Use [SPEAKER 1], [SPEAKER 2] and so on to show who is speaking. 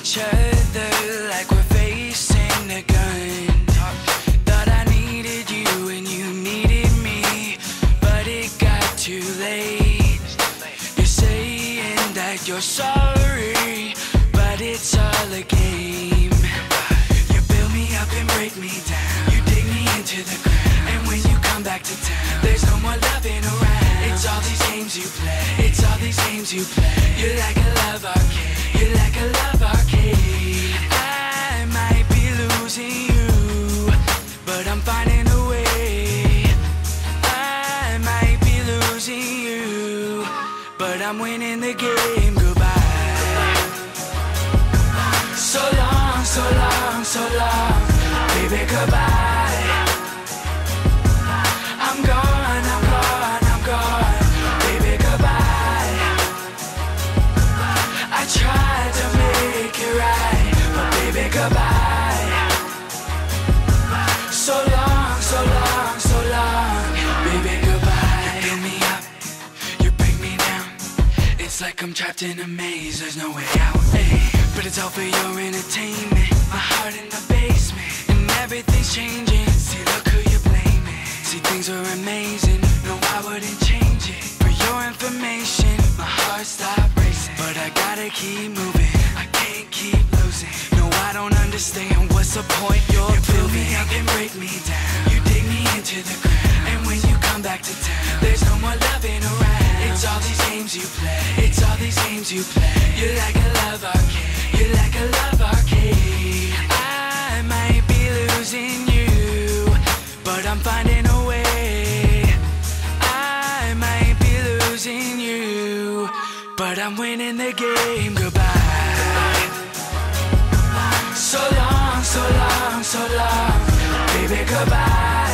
[SPEAKER 1] each other like we're facing the gun. Thought I needed you and you needed me, but it got too late. You're saying that you're sorry, but it's all a game. You build me up and break me down. You dig me into the ground, and when you come back to town, there's no more loving around. It's all these games you play. It's all these games you play. You're like a love arcade. You're like a love arcade. I might be losing you, but I'm finding a way. I might be losing you, but I'm winning the game. Goodbye. So long, so long, so long, baby, goodbye. I'm gone, I'm gone, I'm gone, baby, goodbye. I tried to make it right, but baby, goodbye. So long, so long, so long, baby, goodbye. You build me up, you break me down. It's like I'm trapped in a maze, there's no way out, hey. But it's all for your entertainment. My heart in the basement, and everything's changing. See, look who you're blaming. See, things are amazing, no, I wouldn't change it. For your information, my heart stopped racing, but I gotta keep moving, I can't keep losing. No, I don't understand, what's the point you're You build me up and break me down. You dig me into the ground, and when you come back to town, there's no more loving around. It's all these games you play. It's all these games you play. You're like a love arcade. You're like a love arcade. I might be losing you, but I'm finding a way. I might be losing you, but I'm winning the game. Goodbye. So long, so long, so long, baby, goodbye.